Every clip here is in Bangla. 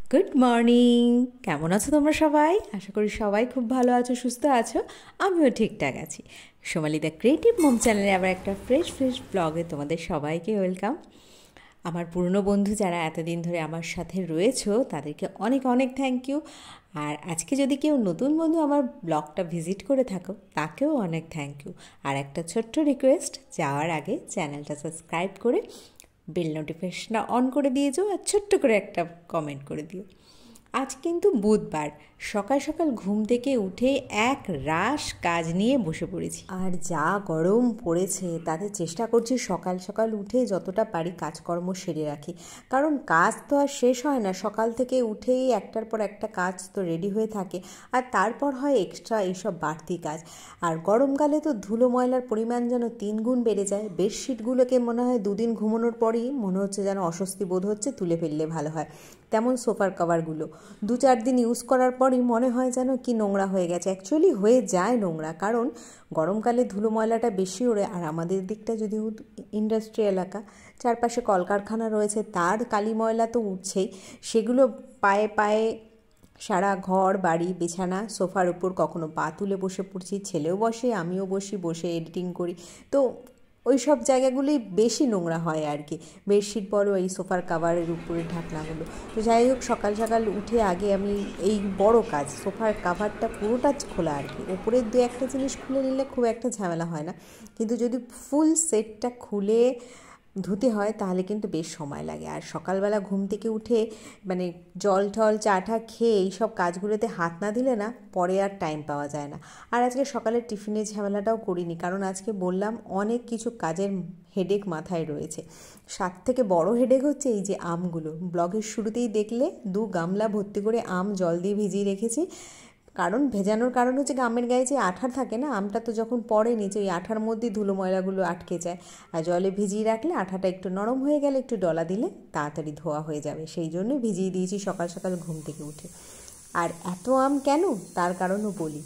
Good morning. কেমন আছো তোমরা সবাই? আশা করি সবাই খুব ভালো আছো, সুস্থ আছো। আমিও ঠিকঠাক আছি। সোমালি দ্য ক্রিয়েটিভ মম চ্যানেলে আবার একটা ফ্রেশ ব্লগে তোমাদের সবাইকে ওয়েলকাম। আমার পুরনো বন্ধু যারা এতদিন ধরে আমার সাথে রয়েছো তাদেরকে অনেক অনেক থ্যাংক ইউ। আর আজকে যদি কেউ নতুন বন্ধু আমার ব্লগটা ভিজিট করে থাকো তাকেও অনেক থ্যাংক ইউ। আর একটা ছোট্ট রিকোয়েস্ট, যাওয়ার আগে চ্যানেলটা সাবস্ক্রাইব করে বেল নোটিফিকেশনটা অন করে দিয়ে যাও আর ছোট্ট করে একটা কমেন্ট করে দিও। আজ কিন্তু বুধবার, সকাল সকাল ঘুম থেকে উঠে এক রাশ কাজ নিয়ে বসে পড়েছি। আর যা গরম পড়েছে তাতে চেষ্টা করছি সকাল সকাল উঠে যতটা পারি কাজকর্ম সেরে রাখি, কারণ কাজ তো আর শেষ হয় না। সকাল থেকে উঠেই একটার পর একটা কাজ তো রেডি হয়ে থাকে, আর তারপর হয় এক্সট্রা এইসব বাড়তি কাজ। আর গরমকালে তো ধুলো ময়লার পরিমাণ যেন 3 গুণ বেড়ে যায়। বেডশিটগুলোকে মনে হয় 2 দিন ঘুমানোর পরেই মনে হচ্ছে যেন অস্বস্তি বোধ হচ্ছে, তুলে ফেললে ভালো হয়। তেমন সোফার কভারগুলো 2-4 দিন ইউজ করার পরই মনে হয় যেন কি নোংরা হয়ে গেছে। অ্যাকচুয়ালি হয়ে যায় নোংরা, কারণ গরমকালে ধুলো ময়লাটা বেশি ওড়ে। আর আমাদের দিকটা যদিও ইন্ডাস্ট্রি এলাকা, চারপাশে কলকারখানা রয়েছে, তার কালি ময়লা তো উঠছেই। সেগুলো পায়ে পায়ে সারা ঘর বাড়ি বিছানা সোফার উপর কখনো পা তুলে বসে পড়ছি, ছেলেও বসে আমিও বসে এডিটিং করি। তো ওই সব জায়গাগুলি বেশি নোংরা হয় আর কি। বেডশিট বলো, এই সোফার কাভারের উপরে ঢাকনাগুলো। তো যাই হোক, সকাল সকাল উঠে আগে আমি এই বড় কাজ, সোফার কাভারটা পুরোটা খোলা আর কি। ওপরের 2-1টা জিনিস খুলে নিলে খুব একটা ঝামেলা হয় না, কিন্তু যদি ফুল সেটটা খুলে ধুতে হয় তাহলে কিন্তু বেশ সময় লাগে। আর সকালবেলা ঘুম থেকে উঠে মানে জল টল চা টা খেয়ে এইসব কাজগুলোতে হাত না দিলে না পরে আর টাইম পাওয়া যায় না। আর আজকে সকালের টিফিনের ঝামেলাটাও করিনি, কারণ আজকে বললাম অনেক কিছু কাজের হেডেক মাথায় রয়েছে। সব থেকে বড় হেডেক হচ্ছে এই যে আমগুলো। ব্লগের শুরুতেই দেখলে 2 গামলা ভর্তি করে আম জল দিয়ে ভিজিয়ে রেখেছি। কারণ ভেজানোর কারণ হচ্ছে আমের গায়ে যে আঠা থাকে না, আমটা তো যখন পড়ে নিচে ওই আঠার মধ্যেই ধুলো ময়লাগুলো আটকে যায়। আর জলে ভিজিয়ে রাখলে আঠাটা একটু নরম হয়ে গেলে একটু ডলা দিলে তাড়াতাড়ি ধোয়া হয়ে যাবে, সেই জন্য ভিজিয়ে দিয়েছি সকাল সকাল ঘুম থেকে উঠে। আর এত আম কেন, তার কারণও বলি।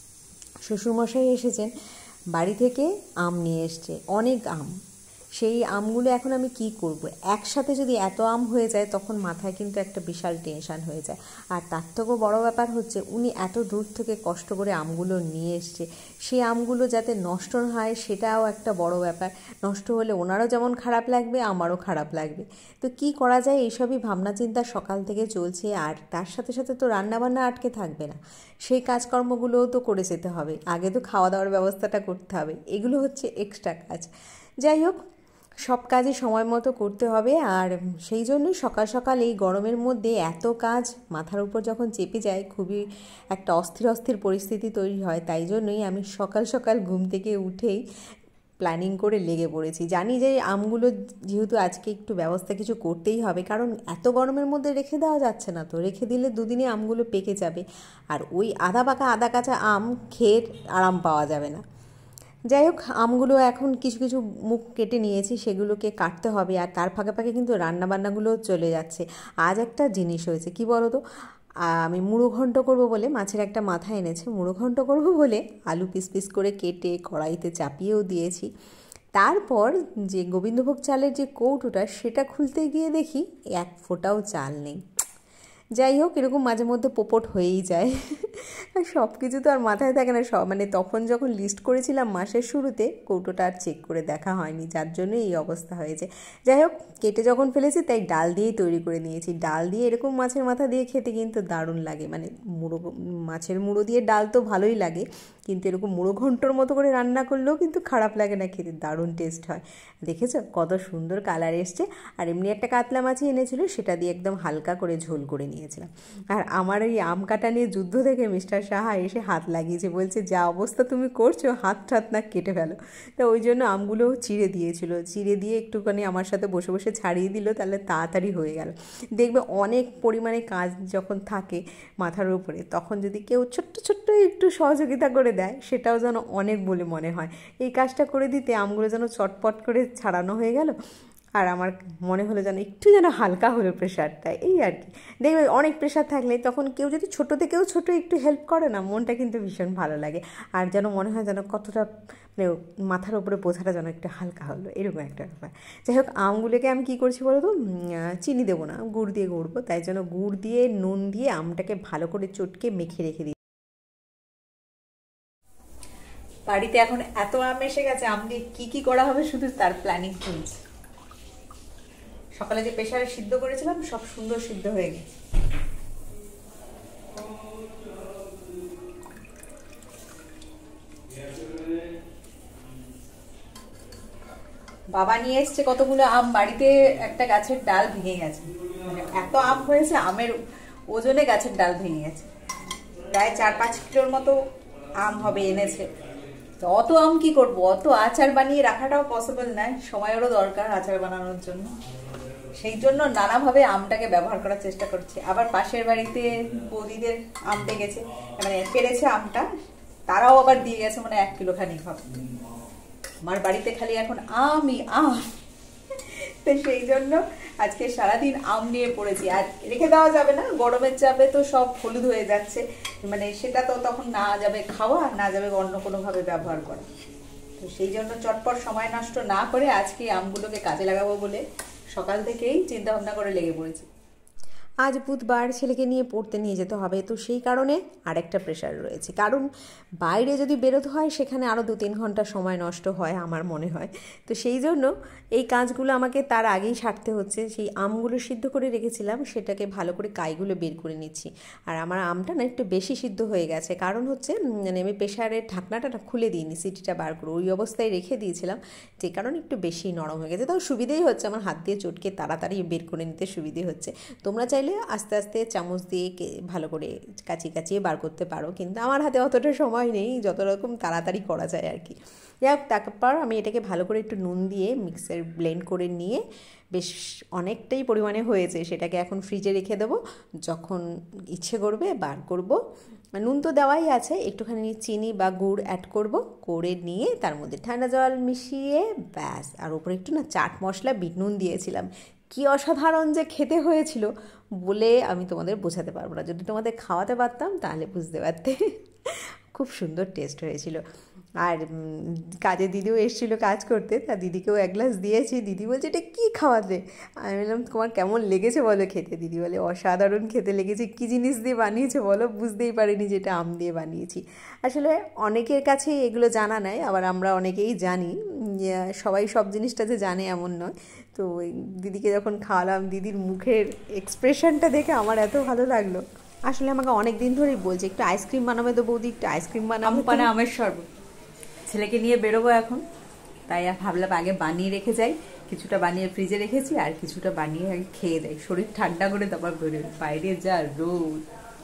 শ্বশুরমশাই এসেছেন, বাড়ি থেকে আম নিয়ে এসছে, অনেক আম। সেই আমগুলো এখন আমি কি করব? একসাথে যদি এত আম হয়ে যায় তখন মাথায় কিন্তু একটা বিশাল টেনশান হয়ে যায়। আর তার থেকেও বড়ো ব্যাপার হচ্ছে উনি এত দূর থেকে কষ্ট করে আমগুলো নিয়ে এসছে, সেই আমগুলো যাতে নষ্ট না হয় সেটাও একটা বড় ব্যাপার। নষ্ট হলে ওনারও যেমন খারাপ লাগবে, আমারও খারাপ লাগবে। তো কি করা যায়, এইসবই ভাবনা চিন্তা সকাল থেকে চলছে। আর তার সাথে সাথে তো রান্নাবান্না আটকে থাকবে না, সেই কাজকর্মগুলোও তো করে যেতে হবে। আগে তো খাওয়া দাওয়ার ব্যবস্থাটা করতে হবে, এগুলো হচ্ছে এক্সট্রা কাজ। যাই হোক, সব কাজই সময় মতো করতে হবে। আর সেই জন্যই সকাল সকাল এই গরমের মধ্যে এত কাজ মাথার উপর যখন চেপে যায়, খুবই একটা অস্থির পরিস্থিতি তৈরি হয়। তাই জন্যই আমি সকাল সকাল ঘুম থেকে উঠেই প্ল্যানিং করে লেগে পড়েছি। জানি যে আমগুলো যেহেতু আজকে একটু ব্যবস্থা কিছু করতেই হবে, কারণ এত গরমের মধ্যে রেখে দেওয়া যাচ্ছে না। তো রেখে দিলে 2 দিনে আমগুলো পেকে যাবে, আর ওই আধা পাকা আধা কাঁচা আম খেয়ে আরাম পাওয়া যাবে না। যাই হোক, আমগুলো এখন কিছু কিছু মুখ কেটে নিয়েছি, সেগুলোকে কাটতে হবে। আর তার ফাঁকে ফাঁকে কিন্তু রান্নাবান্নাগুলোও চলে যাচ্ছে। আজ একটা জিনিস হয়েছে, কি বলো তো, আমি মুড়ো ঘন্ট করবো বলে, মাছের একটা মাথা এনেছে, মুড়ো ঘন্ট করবো বলে আলু পিস পিস করে কেটে কড়াইতে চাপিয়েও দিয়েছি। তারপর যে গোবিন্দভোগ চালের যে কৌটোটা, সেটা খুলতে গিয়ে দেখি 1 ফোঁটাও চাল নেই। যাই হোক, এরকম মাঝে মধ্যে পোপট হয়েই যায়। আর সব কিছু তো আর মাথায় থাকে না। সব মানে তখন যখন লিস্ট করেছিলাম মাসের শুরুতে, কৌটোটা আর চেক করে দেখা হয়নি, যার জন্য এই অবস্থা হয়েছে। যাই হোক, কেটে যখন ফেলেছি তাই ডাল দিয়েই তৈরি করে নিয়েছি। ডাল দিয়ে এরকম মাছের মাথা দিয়ে খেতে কিন্তু দারুণ লাগে। মানে মাছের মুড়ো দিয়ে ডাল তো ভালোই লাগে, কিন্তু এরকম মুড়ো ঘন্টর মতো করে রান্না করলেও কিন্তু খারাপ লাগে না খেতে, দারুণ টেস্ট হয়। দেখেছো কত সুন্দর কালার এসছে। আর এমনি একটা কাতলা মাছই এনেছিল, সেটা দিয়ে একদম হালকা করে ঝোল করে নিয়েছিলাম। আর আমার এই আম কাটা নিয়ে যুদ্ধ থেকে মিস্টার সাহা এসে হাত লাগিয়েছে, বলছে যা অবস্থা তুমি করছো, হাত ঠাত না কেটে ফেলো। তো ওই জন্য আমগুলোও চিড়ে দিয়েছিল, চিড়ে দিয়ে একটুখানি আমার সাথে বসে বসে ছাড়িয়ে দিল, তাহলে তাড়াতাড়ি হয়ে গেল। দেখবে অনেক পরিমাণে কাজ যখন থাকে মাথার উপরে, তখন যদি কেউ ছোট্ট ছোট্ট একটু সহযোগিতা করে দেয়, সেটাও যেন অনেক বলে মনে হয়। এই কাজটা করে দিতে আমগুলো যেন চটপট করে ছাড়ানো হয়ে গেল। আর আমার মনে হলো যেন একটু যেন হালকা হলো প্রেশারটা, এই আর কি। দেখবে অনেক প্রেশার থাকলে তখন কেউ যদি ছোটো থেকেও ছোটো একটু হেল্প করে না, মনটা কিন্তু ভীষণ ভালো লাগে। আর যেন মনে হয় যেন কতটা মানে মাথার উপরে বোঝাটা যেন একটু হালকা হলো, এরকম একটা ব্যাপার। যাই হোক, আমগুলোকে আমি কী করছি বলো তো, চিনি দেবো না, গুড় দিয়ে গুড়বো, তাই জন্য গুড় দিয়ে নুন দিয়ে আমটাকে ভালো করে চটকে মেখে রেখে দিই। বাড়িতে এখন এত আম এসে গেছে, আম দিয়ে কী কী করা হবে শুধু তার প্ল্যানিং চলছে। সকালে যে প্রেসারে সিদ্ধ করেছিলাম সব সুন্দর সিদ্ধ হয়ে গেছে। বাবা নিয়ে এসছে কতগুলো আম, বাড়িতে একটা গাছের ডাল ভেঙে গেছে, মানে এত আম হয়েছে, আমের ওজনে গাছের ডাল ভেঙে গেছে। প্রায় 4-5 কিলোর মতো আম হবে এনেছে। তো অত আম কি করব, অত আচার বানিয়ে রাখাটাও পসিবল নয়, সময়েরও দরকার আচার বানানোর জন্য। সেই জন্য নানাভাবে আমটাকে ব্যবহার করার চেষ্টা করছি। আবার পাশের বাড়িতে বৌদিদের আম পেকেছে, মানে পেরেছে আমটা, তারাও আবার দিয়ে গেছে মানে 1 কিলো খানিক হবে। আমার বাড়িতে খালি এখন আমই আম। তো সেই জন্য আজকে সারাদিন আম নিয়ে পড়েছি। আর রেখে দেওয়া যাবে না, গরমের চাপে তো সব হলুদ হয়ে যাচ্ছে, মানে সেটা তো তখন না যাবে খাওয়া, না যাবে অন্য কোনোভাবে ব্যবহার করা। তো সেই জন্য চটপট সময় নষ্ট না করে আজকে আমগুলোকে কাজে লাগাবো বলে সকাল থেকেই চিন্তা ভাবনা করে লেগে পড়েছি। আজ বুধবার, ছেলেকে নিয়ে পড়তে নিয়ে যেতে হবে, তো সেই কারণে আরেকটা প্রেশার রয়েছে। কারণ বাইরে যদি বেরোতে হয় সেখানে আরও 2-3 ঘন্টা সময় নষ্ট হয় আমার মনে হয়। তো সেই জন্য এই কাজগুলো আমাকে তার আগেই সারতে হচ্ছে। সেই আমগুলো সিদ্ধ করে রেখেছিলাম, সেটাকে ভালো করে কাইগুলো বের করে নিচ্ছি। আর আমার আমটা না একটু বেশি সিদ্ধ হয়ে গেছে, কারণ হচ্ছে মানে আমি প্রেশারের ঢাকনাটা খুলে দিইনি, সিটিটা বার করে ওই অবস্থায় রেখে দিয়েছিলাম, যে কারণে একটু বেশি নরম হয়ে গেছে। তাও সুবিধেই হচ্ছে, আমার হাত দিয়ে চটকে তাড়াতাড়ি বের করে নিতে সুবিধে হচ্ছে। তোমরা চাইলে আস্তে আস্তে চামচ দিয়ে ভালো করে কাচিয়ে বার করতে পারো, কিন্তু আমার হাতে অতটা সময় নেই যত রকম তাড়াতাড়ি করা যায় আর কি। যাই হোক, তারপর আমি এটাকে ভালো করে একটু নুন দিয়ে মিক্সার ব্লেন্ড করে নিয়ে, বেশ অনেকটাই পরিমাণে হয়েছে, সেটাকে এখন ফ্রিজে রেখে দেবো। যখন ইচ্ছে করবে বার করব। নুন তো দেওয়াই আছে, একটুখানি চিনি বা গুড় অ্যাড করব, করে নিয়ে তার মধ্যে ঠান্ডা জল মিশিয়ে ব্যাস। আর ওপরে একটু না চাট মশলা, বিট নুন দিয়েছিলাম। কি অসাধারণ যে খেতে হয়েছিল বলে আমি তোমাদের বোঝাতে পারবো না। যদি তোমাদের খাওয়াতে পারতাম তাহলে বুঝতে পারতে। খুব সুন্দর টেস্ট হয়েছিল। আর কাজে দিদিও এসেছিলো কাজ করতে, তা দিদিকেও 1 গ্লাস দিয়েছি। দিদি বলছে এটা কী খাওয়াতে? আমি বললাম তোমার কেমন লেগেছে বলো খেতে? দিদি বলে অসাধারণ খেতে লেগেছে। কী জিনিস দিয়ে বানিয়েছে বলো? বুঝতেই পারিনি যে এটা আম দিয়ে বানিয়েছি। আসলে অনেকের কাছেই এগুলো জানা নাই, আবার আমরা অনেকেই জানি, সবাই সব জিনিসটা যে জানে এমন নয়। তো দিদিকে যখন খাওয়ালাম, দিদির মুখের এক্সপ্রেশনটা দেখে আমার এত ভালো লাগলো। আসলে আমাকে অনেক দিন ধরেই বলছে একটু আইসক্রিম বানাবে তো বৌদি, একটু আইসক্রিম বানাবো, মানে আমের শরবত। ছেলেকে নিয়ে বেরোবো এখন, তাই ভাবলাম আগে বানিয়ে রেখে যাই। কিছুটা বানিয়ে ফ্রিজে রেখেছি, আর কিছুটা বানিয়ে আগে খেয়ে যাই, শরীর ঠান্ডা করে তারপর বেরোই। বাইরে যা রোদ।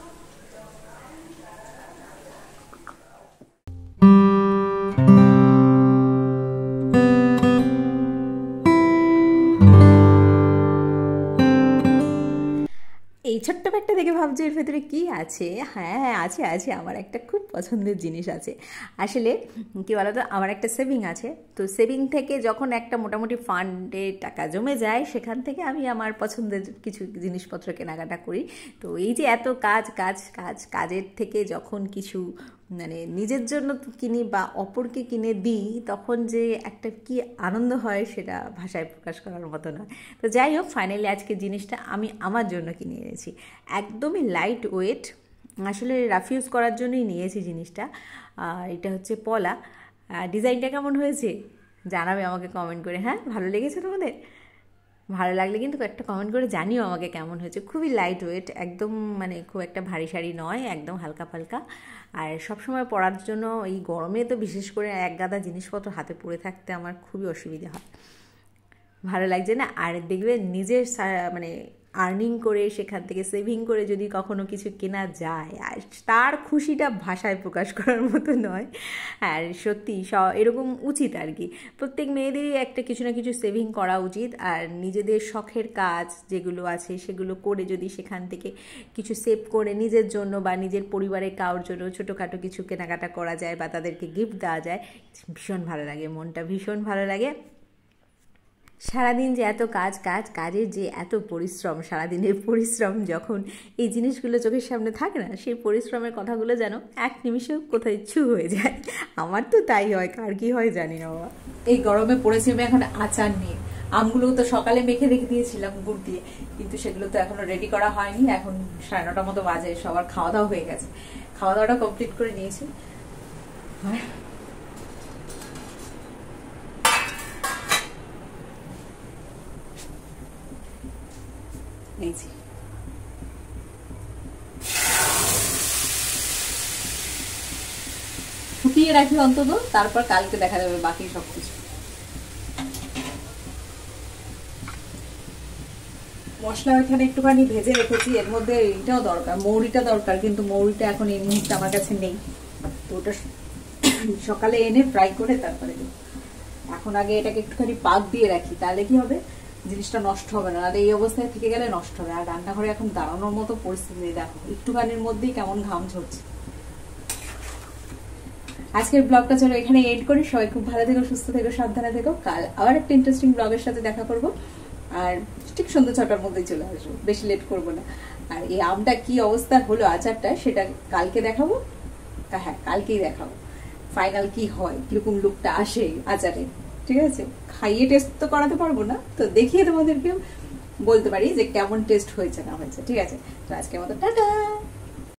এই ছোট্ট ব্যাগটা দেখে ভাবছি এর ভেতরে কী আছে। হ্যাঁ, আছে আছে, আমার একটা খুব পছন্দের জিনিস আছে। আসলে কী বলো তো, আমার একটা সেভিং আছে। তো সেভিং থেকে যখন একটা মোটামুটি ফান্ডে টাকা জমে যায়, সেখান থেকে আমি আমার পছন্দের কিছু জিনিসপত্র কেনাকাটা করি। তো এই যে এত কাজ কাজ কাজ, কাজের থেকে যখন কিছু মানে নিজের জন্য কিনি বা অপরকে কিনে দিই, তখন যে একটা কি আনন্দ হয় সেটা ভাষায় প্রকাশ করার মতো নয়। তো যাই হোক, ফাইনালি আজকে জিনিসটা আমি আমার জন্য কিনে এনেছি। একদমই লাইট ওয়েট, আসলে রাফ ইউজ করার জন্যই নিয়েছি জিনিসটা। এটা হচ্ছে পলা। ডিজাইনটা কেমন হয়েছে জানাবে আমাকে কমেন্ট করে। হ্যাঁ, ভালো লেগেছে তোমাদের? ভালো লাগলে কিন্তু একটা কমেন্ট করে জানিও আমাকে কেমন হয়েছে। খুবই লাইট ওয়েট, একদম মানে খুব একটা ভারী শাড়ি নয়, একদম হালকা ফালকা। আর সবসময় পরার জন্য এই গরমে তো বিশেষ করে এক গাদা জিনিসপত্র হাতে পরে থাকতে আমার খুবই অসুবিধা হয়। ভালো লাগছে না? আর দেখবে নিজের মানে আর্নিং করে, সেখান থেকে সেভিং করে যদি কখনো কিছু কেনা যায়, আর তার খুশিটা ভাষায় প্রকাশ করার মতো নয়। আর সত্যি এরকম উচিত আর কি। প্রত্যেক মেয়েদেরই একটা কিছু না কিছু সেভিং করা উচিত। আর নিজেদের শখের কাজ যেগুলো আছে সেগুলো করে যদি সেখান থেকে কিছু সেভ করে নিজের জন্য বা নিজের পরিবারের কারোর জন্য ছোটোখাটো কিছু কেনাকাটা করা যায় বা তাদেরকে গিফট দেওয়া যায়, ভীষণ ভালো লাগে, মনটা ভীষণ ভালো লাগে। সারাদিন যে এত কাজের যে এত পরিশ্রম, সারাদিনের পরিশ্রম যখন এই জিনিসগুলো চোখের সামনে থাকে না, সেই পরিশ্রমের কথাগুলো যেন এক নিমিষে কোথায় ছু হয়ে যায়। আমার তো তাই হয়, কার কি হয় জানি না বাবা। এই গরমে পড়েছি আমি এখন আচার নিয়ে। আমগুলো তো সকালে মেখে রেখে দিয়েছিলাম গুড় দিয়ে, কিন্তু সেগুলো তো এখনো রেডি করা হয়নি। এখন 9:30 মতো বাজে, সবার খাওয়া দাওয়া হয়ে গেছে, খাওয়া দাওয়াটা কমপ্লিট করে নিয়েছি। ফুটিয়ে রাখি অন্তত, তারপর কালকে দেখা যাবে বাকি সবকিছু। মশলা এখানে একটুখানি ভেজে রেখেছি, এর মধ্যে এইটাও দরকার, মৌরিটা দরকার, কিন্তু মৌরিটা এখন এই মুহূর্তে আমার কাছে নেই, তো ওটা সকালে এনে ফ্রাই করে তারপরে দেবো। এখন আগে এটাকে একটুখানি পাক দিয়ে রাখি, তাহলে কি হবে, জিনিসটা নষ্ট হবে না, আর এই অবস্থায় থেকে গেলে নষ্ট হবে। আর রান্নাঘরে এখন দাঁড়ানোর মতো পরিস্থিতি দেখো, একটুখানির মধ্যেই কেমন ঘাম ঝরছে। আজকের ব্লগটা চলো এখানে এন্ড করি। সবাই খুব ভালো থেকো, সুস্থ থেকো, সাবধানে থেকো। কাল আবার একটা ইন্টারেস্টিং ব্লগের সাথে দেখা করব, আর ঠিক সন্ধ্যা 6টার মধ্যেই চলে আসবো, বেশি লেট করবো না। আর এই আমটা কি অবস্থা হলো আচারটা, সেটা কালকে দেখাবো। হ্যাঁ, কালকেই দেখাবো ফাইনাল কি হয়, কিরকম লুকটা আসে আচারে। ঠিক আছে, খাইয়ে টেস্ট তো করাতে পারবো না, তো দেখিয়ে তোমাদেরকে বলতে পারি যে কেমন টেস্ট হয়েছে না হয়েছে। ঠিক আছে, তো আজকের মতো টাটা।